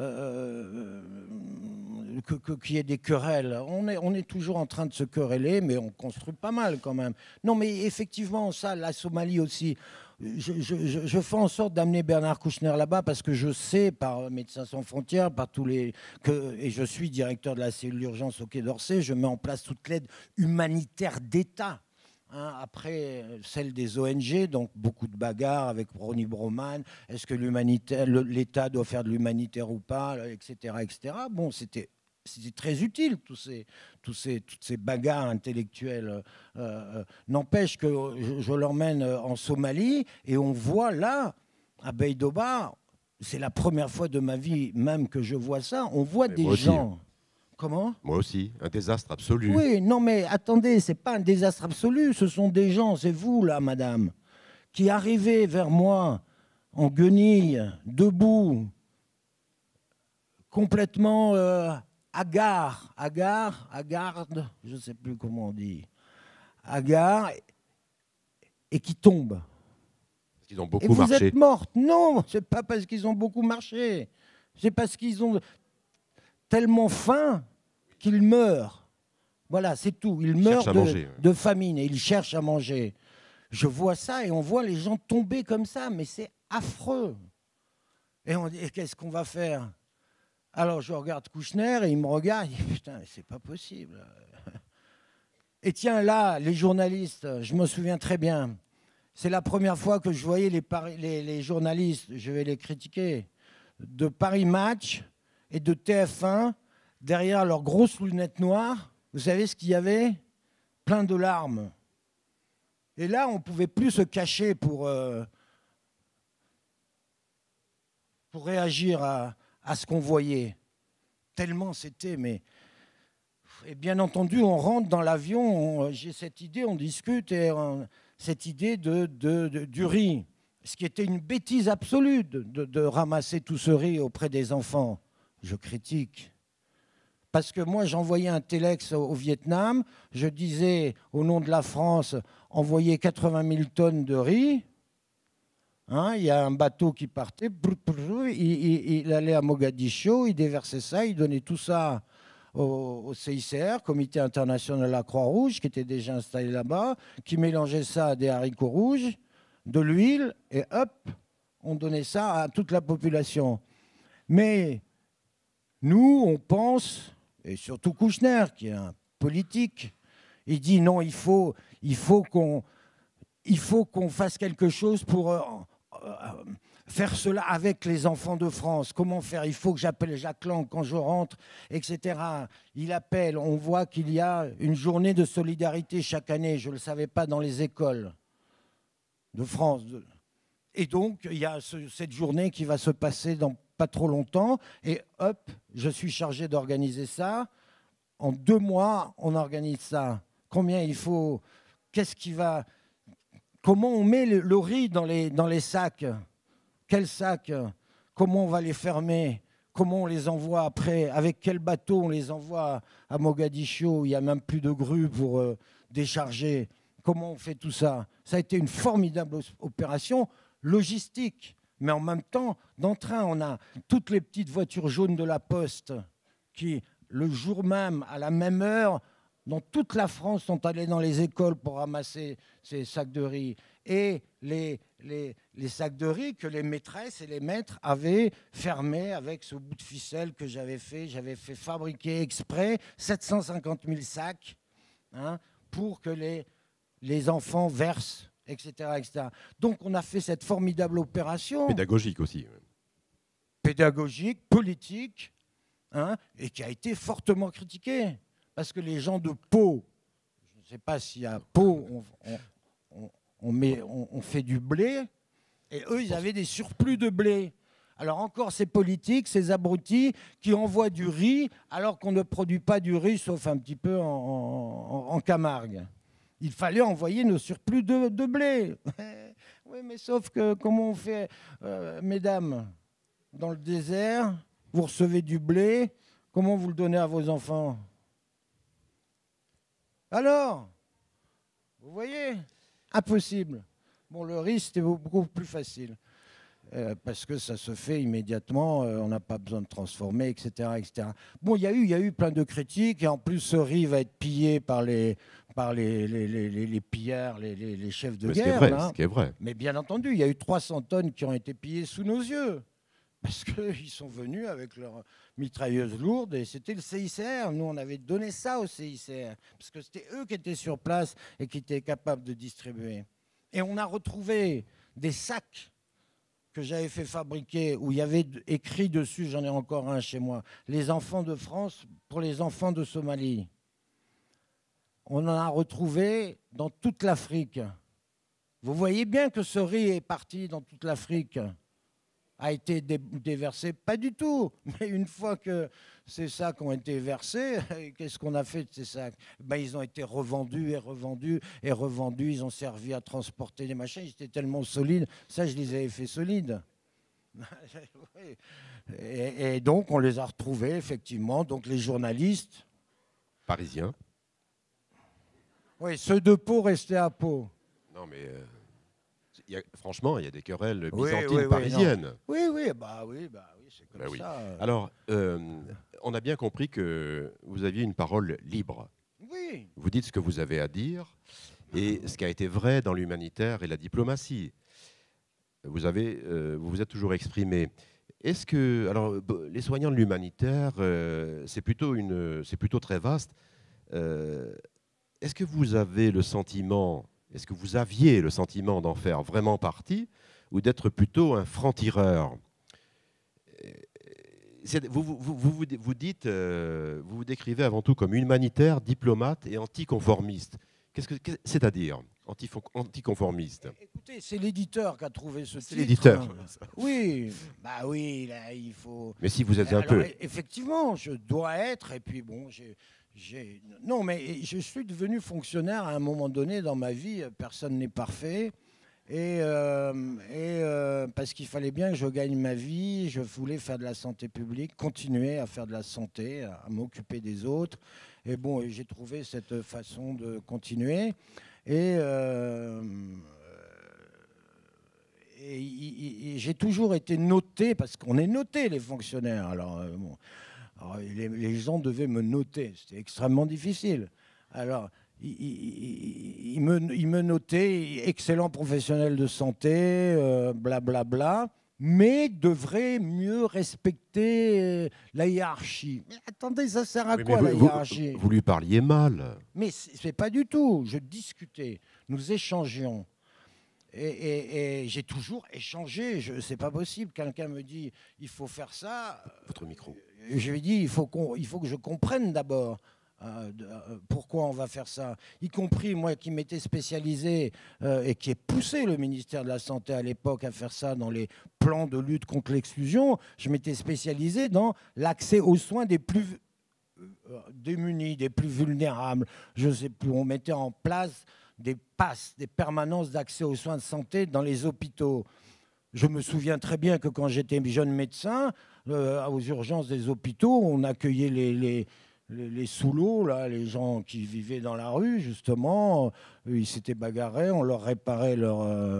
qu'il y ait des querelles. On est toujours en train de se quereller, mais on construit pas mal quand même. Non, mais effectivement, ça, la Somalie aussi. Je fais en sorte d'amener Bernard Kouchner là-bas parce que je sais, par Médecins sans frontières, par et je suis directeur de la cellule d'urgence au Quai d'Orsay, je mets en place toute l'aide humanitaire d'État. Hein, après celle des ONG, donc beaucoup de bagarres avec Ronnie Broman, est-ce que l'État doit faire de l'humanitaire ou pas, etc., etc. Bon, c'était très utile, toutes ces bagarres intellectuelles. N'empêche que je l'emmène en Somalie et on voit là, à Beïdoba, c'est la première fois de ma vie même que je vois ça, on voit Et des moi aussi. gens... Comment ? Moi aussi, un désastre absolu. Oui, non mais attendez, c'est pas un désastre absolu, ce sont des gens, c'est vous là, madame, qui arrivez vers moi en guenilles, debout, complètement hagarde, je ne sais plus comment on dit, hagard, et qui tombent. Parce qu'ils ont Et beaucoup vous marché. êtes morte. Non, c'est pas parce qu'ils ont beaucoup marché, c'est parce qu'ils ont tellement faim qu'ils meurent. Voilà, c'est tout. Ils meurent cherchent à manger, ouais. de famine et ils cherchent à manger. Je vois ça et on voit les gens tomber comme ça, mais c'est affreux. Et on dit, qu'est-ce qu'on va faire? Alors je regarde Kouchner et il me regarde, il dit, putain, c'est pas possible. Et tiens, là, les journalistes, je me souviens très bien, c'est la première fois que je voyais les journalistes, je vais les critiquer, de Paris Match et de TF1, derrière leurs grosses lunettes noires. Vous savez ce qu'il y avait? Plein de larmes. Et là, on ne pouvait plus se cacher pour réagir à ce qu'on voyait. Tellement c'était, mais... Et bien entendu, on rentre dans l'avion, j'ai cette idée, on discute, et cette idée du riz. Ce qui était une bêtise absolue de ramasser tout ce riz auprès des enfants. Je critique. Parce que moi, j'envoyais un téléx au Vietnam, je disais, au nom de la France, envoyez 80 000 tonnes de riz. Hein, il y a un bateau qui partait, il allait à Mogadiscio, il déversait ça, il donnait tout ça au CICR, Comité international de la Croix-Rouge, qui était déjà installé là-bas, qui mélangeait ça à des haricots rouges, de l'huile, et hop, on donnait ça à toute la population. Mais nous, on pense, et surtout Kouchner, qui est un politique, il dit non, il faut qu'on fasse quelque chose pour faire cela avec les enfants de France. Comment faire? Il faut que j'appelle Jacques Lang quand je rentre, etc. Il appelle, on voit qu'il y a une journée de solidarité chaque année, je ne le savais pas, dans les écoles de France. Et donc, il y a cette journée qui va se passer dans pas trop longtemps, et hop, je suis chargé d'organiser ça. En 2 mois, on organise ça. Combien il faut? Qu'est-ce qui va... Comment on met le riz dans les sacs? Quels sacs? Comment on va les fermer? Comment on les envoie après? Avec quel bateau on les envoie à Mogadiscio? Il n'y a même plus de grue pour décharger. Comment on fait tout ça? Ça a été une formidable opération logistique. Mais en même temps, d'entrain, on a toutes les petites voitures jaunes de la Poste qui, le jour même, à la même heure, dans toute la France sont allés dans les écoles pour ramasser ces sacs de riz. Et les sacs de riz que les maîtresses et les maîtres avaient fermés avec ce bout de ficelle que j'avais fait. J'avais fait fabriquer exprès 750 000 sacs, hein, pour que les enfants versent, etc., etc. Donc on a fait cette formidable opération. Pédagogique aussi. Pédagogique, politique, hein, et qui a été fortement critiquée. Parce que les gens de Pau, je ne sais pas si à Pau, on fait du blé, et eux, ils avaient des surplus de blé. Alors encore ces politiques, ces abrutis qui envoient du riz alors qu'on ne produit pas du riz, sauf un petit peu en Camargue. Il fallait envoyer nos surplus de blé. Oui, mais sauf que comment on fait, mesdames, dans le désert, vous recevez du blé, comment vous le donnez à vos enfants ? Alors, vous voyez, impossible. Bon, le riz, c'était beaucoup plus facile. Parce que ça se fait immédiatement, on n'a pas besoin de transformer, etc., etc. Bon, il y a eu plein de critiques, et en plus, ce riz va être pillé par les pillards, les chefs de guerre. C'est vrai, là. ce qui est vrai. Mais bien entendu, il y a eu 300 tonnes qui ont été pillées sous nos yeux. Parce qu'ils sont venus avec leurs mitrailleuses lourdes et c'était le CICR. Nous, on avait donné ça au CICR. Parce que c'était eux qui étaient sur place et qui étaient capables de distribuer. Et on a retrouvé des sacs que j'avais fait fabriquer où il y avait écrit dessus, j'en ai encore un chez moi, les enfants de France pour les enfants de Somalie. On en a retrouvé dans toute l'Afrique. Vous voyez bien que ce riz est parti dans toute l'Afrique. A été déversé, pas du tout. Mais une fois que ces sacs ont été versés, qu'est-ce qu'on a fait de ces sacs ? Ben, ils ont été revendus et revendus et revendus. Ils ont servi à transporter des machins. Ils étaient tellement solides. Ça, je les avais fait solides. Et donc, on les a retrouvés, effectivement. Donc, les journalistes... Parisiens. Oui, ceux de Pau restaient à Pau. Non, mais... franchement, il y a des querelles Oui, byzantines parisiennes. Oui, c'est comme ça. Alors, on a bien compris que vous aviez une parole libre. Oui. Vous dites ce que vous avez à dire et ce qui a été vrai dans l'humanitaire et la diplomatie. Vous vous êtes toujours exprimé. Est-ce que, alors, les soignants de l'humanitaire, c'est plutôt très vaste. Est-ce que vous avez le sentiment... Est-ce que vous aviez le sentiment d'en faire vraiment partie ou d'être plutôt un franc-tireur ? Vous dites, vous vous décrivez avant tout comme humanitaire, diplomate et anticonformiste. C'est-à-dire anticonformiste ? Écoutez, c'est l'éditeur qui a trouvé ce titre. C'est l'éditeur. Oui, bah oui, là, il faut... Mais si vous êtes un Alors, peu... Effectivement, je dois être, et puis bon, non, mais je suis devenu fonctionnaire à un moment donné dans ma vie. Personne n'est parfait. Et parce qu'il fallait bien que je gagne ma vie, je voulais faire de la santé publique, continuer à faire de la santé, à m'occuper des autres. Et bon, j'ai trouvé cette façon de continuer. Et j'ai toujours été noté, parce qu'on est noté, les fonctionnaires. Alors, bon. Alors, les gens devaient me noter, c'était extrêmement difficile. Alors, ils me notaient excellent professionnel de santé, blablabla, bla, bla, mais devraient mieux respecter la hiérarchie. Mais attendez, ça sert à quoi la hiérarchie ? Vous lui parliez mal. Mais c'est pas du tout. Je discutais, nous échangions. Et j'ai toujours échangé. C'est pas possible. Quelqu'un me dit il faut faire ça. Votre micro. Je lui ai dit il faut que je comprenne d'abord pourquoi on va faire ça. Y compris moi qui m'étais spécialisé et qui ai poussé le ministère de la Santé à l'époque à faire ça dans les plans de lutte contre l'exclusion. Je m'étais spécialisé dans l'accès aux soins des plus démunis, des plus vulnérables. Je sais plus. On mettait en place des passes, des permanences d'accès aux soins de santé dans les hôpitaux. Je me souviens très bien que quand j'étais jeune médecin, aux urgences des hôpitaux, on accueillait les sous-lots, là, les gens qui vivaient dans la rue, justement. Ils s'étaient bagarrés, on leur réparait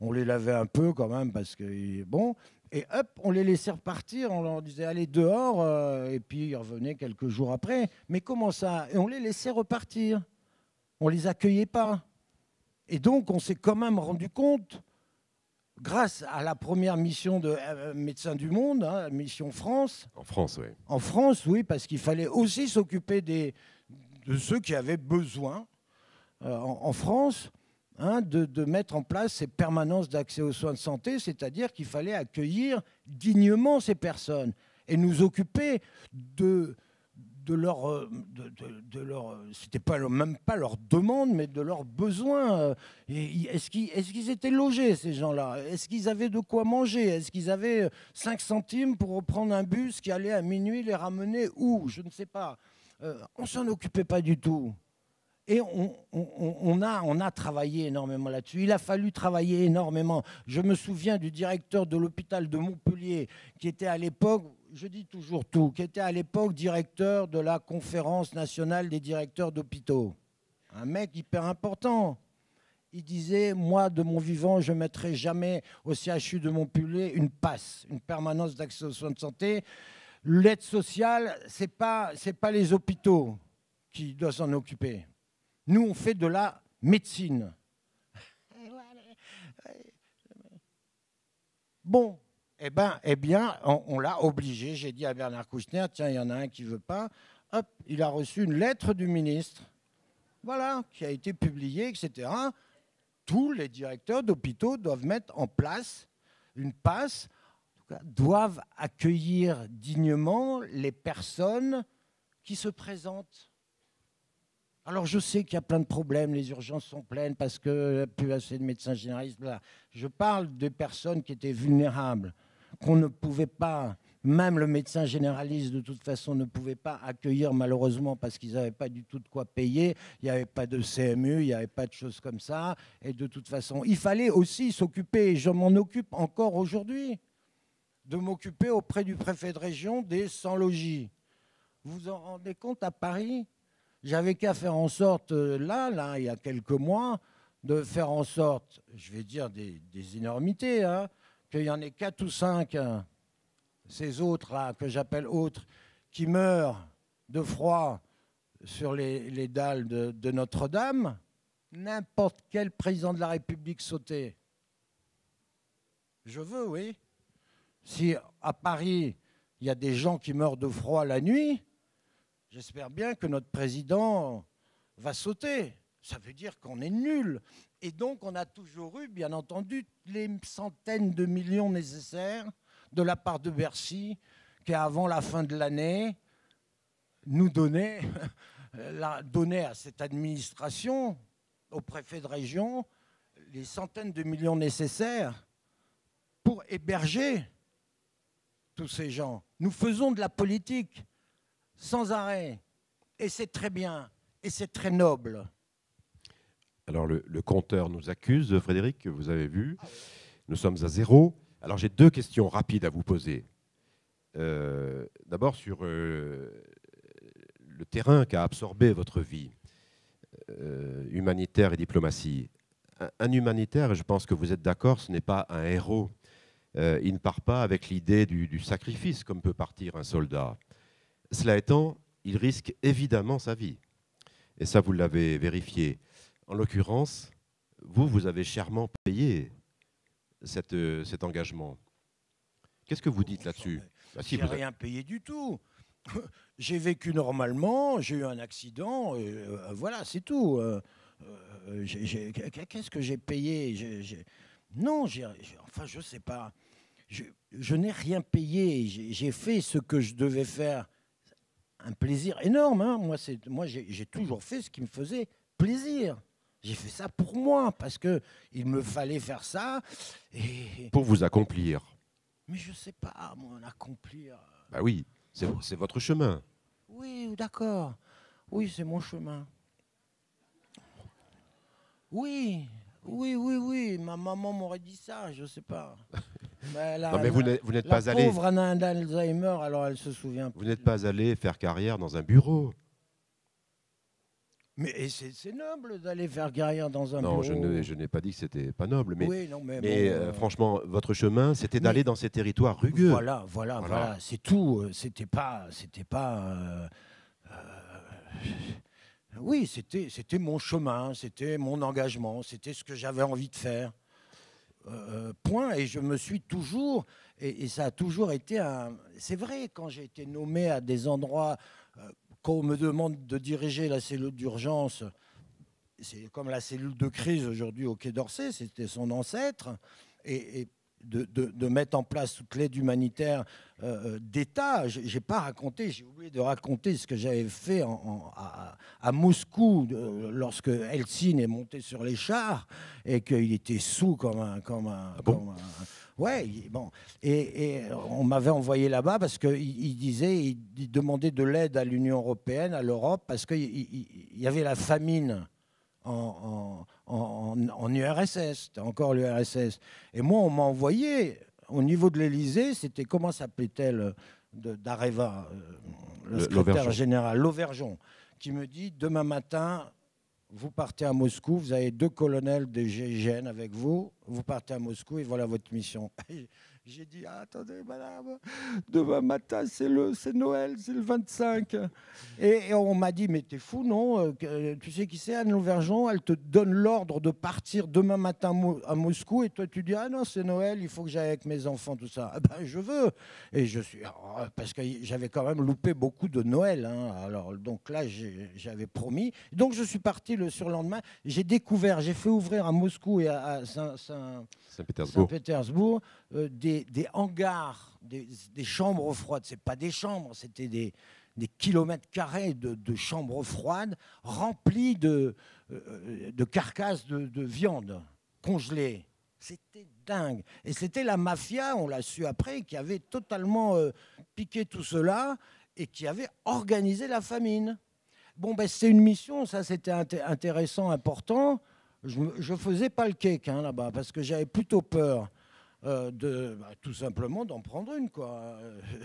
On les lavait un peu quand même parce que bon, et hop, on les laissait repartir. On leur disait allez dehors, et puis ils revenaient quelques jours après. Mais comment ça? Et on les laissait repartir. On les accueillait pas. Et donc on s'est quand même rendu compte, grâce à la première mission de Médecins du Monde, hein, mission France. En France, oui. En France, oui, parce qu'il fallait aussi s'occuper de ceux qui avaient besoin en France. Hein, de mettre en place ces permanences d'accès aux soins de santé, c'est-à-dire qu'il fallait accueillir dignement ces personnes et nous occuper de leur, c'était pas même pas leur demande, mais de leurs besoins. Est-ce qu'ils étaient logés, ces gens-là? Est-ce qu'ils avaient de quoi manger? Est-ce qu'ils avaient 5 centimes pour reprendre un bus qui allait à minuit les ramener où? Je ne sais pas. On s'en occupait pas du tout. Et on a travaillé énormément là-dessus. Il a fallu travailler énormément. Je me souviens du directeur de l'hôpital de Montpellier, qui était à l'époque, je dis toujours tout, qui était à l'époque directeur de la Conférence nationale des directeurs d'hôpitaux. Un mec hyper important. Il disait, moi, de mon vivant, je ne mettrai jamais au CHU de Montpellier une PASS, une permanence d'accès aux soins de santé. L'aide sociale, ce n'est pas les hôpitaux qui doivent s'en occuper. Nous, on fait de la médecine. Bon, eh bien, on l'a obligé. J'ai dit à Bernard Kouchner, tiens, il y en a un qui ne veut pas. Hop, il a reçu une lettre du ministre, voilà, qui a été publiée, etc. Tous les directeurs d'hôpitaux doivent mettre en place une passe, en tout cas, doivent accueillir dignement les personnes qui se présentent. Alors je sais qu'il y a plein de problèmes, les urgences sont pleines parce qu'il n'y a plus assez de médecins généralistes. Là. Je parle des personnes qui étaient vulnérables, qu'on ne pouvait pas, même le médecin généraliste de toute façon ne pouvait pas accueillir malheureusement parce qu'ils n'avaient pas du tout de quoi payer, il n'y avait pas de CMU, il n'y avait pas de choses comme ça. Et de toute façon, il fallait aussi s'occuper, et je m'en occupe encore aujourd'hui, de m'occuper auprès du préfet de région des sans-logis. Vous vous en rendez compte à Paris ? J'avais qu'à faire en sorte, là, il y a quelques mois, de faire en sorte, je vais dire des énormités, hein, qu'il y en ait 4 ou 5, ces autres-là, que j'appelle autres, qui meurent de froid sur les dalles de Notre-Dame, n'importe quel président de la République sautait. Je veux, oui. Si à Paris, il y a des gens qui meurent de froid la nuit, j'espère bien que notre président va sauter. Ça veut dire qu'on est nul. Et donc, on a toujours eu, bien entendu, les centaines de millions nécessaires de la part de Bercy, qui, avant la fin de l'année, nous donnait à cette administration, au préfet de région, les centaines de millions nécessaires pour héberger tous ces gens. Nous faisons de la politique sans arrêt. Et c'est très bien. Et c'est très noble. Alors, le compteur nous accuse, Frédéric, vous avez vu. Nous sommes à 0. Alors, j'ai 2 questions rapides à vous poser. D'abord, sur le terrain qu'a absorbé votre vie, humanitaire et diplomatie. Un humanitaire, et je pense que vous êtes d'accord, ce n'est pas un héros. Il ne part pas avec l'idée du sacrifice, comme peut partir un soldat. Cela étant, il risque évidemment sa vie. Et ça, vous l'avez vérifié. En l'occurrence, vous avez chèrement payé cet engagement. Qu'est-ce que vous dites là-dessus? Je n'ai rien payé du tout. J'ai vécu normalement, j'ai eu un accident, voilà, c'est tout. Qu'est-ce que j'ai payé? Non, enfin, je ne sais pas. Je n'ai rien payé. J'ai fait ce que je devais faire. Un plaisir énorme. Hein. Moi, j'ai toujours fait ce qui me faisait plaisir. J'ai fait ça pour moi, parce qu'il me fallait faire ça. Et... Pour vous accomplir. Mais je ne sais pas, moi, accomplir... Bah oui, c'est votre chemin. Oui, d'accord. Oui, c'est mon chemin. Oui, ma maman m'aurait dit ça, je ne sais pas. Mais vous n'êtes pas allé... La pauvre, elle a un Alzheimer, alors elle se souvient. Vous n'êtes pas allé faire carrière dans un bureau. Mais c'est noble d'aller faire carrière dans un Non, bureau. je n'ai pas dit que c'était pas noble, mais, Oui, non, mais franchement, votre chemin, c'était d'aller dans ces territoires rugueux. Voilà, c'est tout. C'était pas. Oui, c'était mon chemin, c'était mon engagement, c'était ce que j'avais envie de faire. Point. Et je me suis toujours, et ça a toujours été un. C'est vrai, quand j'ai été nommé à des endroits, quand on me demande de diriger la cellule d'urgence, c'est comme la cellule de crise aujourd'hui au Quai d'Orsay, c'était son ancêtre, et de mettre en place toute l'aide humanitaire d'État. J'ai pas raconté, j'ai oublié de raconter ce que j'avais fait à Moscou lorsque Helsinki est monté sur les chars et qu'il était sous comme un. Ouais, bon. Et on m'avait envoyé là-bas parce qu'il demandait de l'aide à l'Union européenne, à l'Europe, parce qu'il y avait la famine en URSS, c'était encore l'URSS. Et moi, on m'a envoyé au niveau de l'Élysée, c'était comment s'appelait-elle d'Areva, le secrétaire général, Lauvergeon, qui me dit demain matin, vous partez à Moscou, vous avez 2 colonels de GIGN avec vous, vous partez à Moscou et voilà votre mission. J'ai dit, attendez, madame, demain matin, c'est Noël, c'est le 25. Et on m'a dit, mais t'es fou, non? Tu sais qui c'est, Anne Lauvergeon? Elle te donne l'ordre de partir demain matin à Moscou et toi, tu dis, ah non, c'est Noël, il faut que j'aille avec mes enfants, tout ça. Ah ben, je veux. Et je suis. Parce que j'avais quand même loupé beaucoup de Noël. Hein. Alors, donc là, j'avais promis. Donc, je suis parti le surlendemain. J'ai fait ouvrir à Moscou et à Saint-Pétersbourg des hangars, des chambres froides. Ce n'est pas des chambres, c'était des kilomètres carrés de chambres froides remplies de carcasses de viande congelée. C'était dingue. Et c'était la mafia, on l'a su après, qui avait totalement piqué tout cela et qui avait organisé la famine. Bon, ben, c'était une mission, ça c'était intéressant, important. Je ne faisais pas le cake là-bas parce que j'avais plutôt peur tout simplement d'en prendre une, quoi.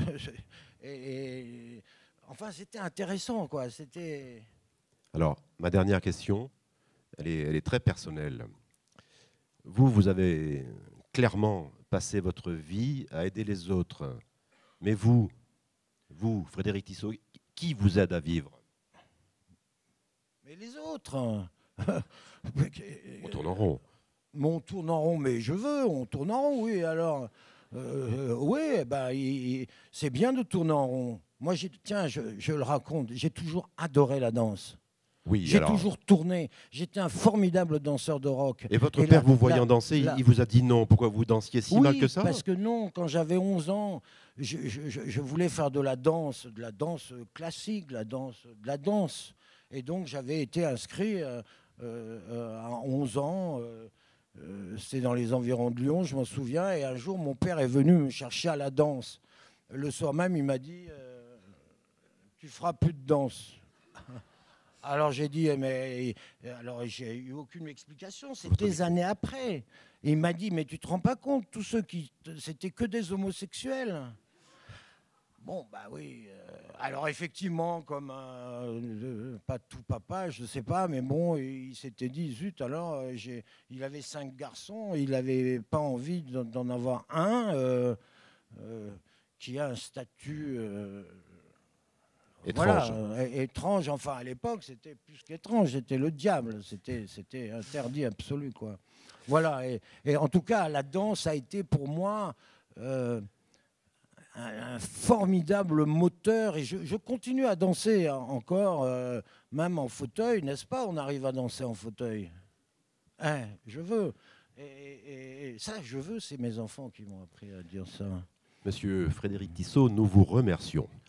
Enfin, c'était intéressant, quoi. C'était. Alors, ma dernière question, elle est très personnelle. Vous avez clairement passé votre vie à aider les autres. Mais vous, Frédéric Tissot, qui vous aide à vivre? Mais les autres. On tourne en rond. On tourne en rond, mais on tourne en rond, oui. Alors, oui, bah, c'est bien de tourner en rond. Moi, je le raconte, j'ai toujours adoré la danse. Oui, j'ai toujours tourné. J'étais un formidable danseur de rock. Et votre père, vous voyant danser, il vous a dit non. Pourquoi vous dansiez si mal que ça? Parce que non, quand j'avais 11 ans, je voulais faire de la danse classique, de la danse. Et donc, j'avais été inscrit à 11 ans. C'était dans les environs de Lyon, je m'en souviens. Et un jour, mon père est venu me chercher à la danse. Le soir même, il m'a dit tu feras plus de danse. Alors j'ai dit, mais alors j'ai eu aucune explication. C'est des années après. Et il m'a dit, mais tu te rends pas compte, tous ceux c'était que des homosexuels. Bon, bah oui. Alors effectivement, comme pas tout papa, je sais pas, mais bon, il s'était dit, zut, alors il avait 5 garçons, il n'avait pas envie d'en avoir un qui a un statut étrange. Voilà, étrange. Enfin, à l'époque, c'était plus qu'étrange, c'était le diable, c'était interdit absolu, quoi. Voilà, et en tout cas, la danse a été pour moi un formidable moteur, et je continue à danser encore, même en fauteuil, n'est-ce pas? On arrive à danser en fauteuil. Je veux. Et ça, je veux, c'est mes enfants qui m'ont appris à dire ça. Monsieur Frédéric Tissot, nous vous remercions.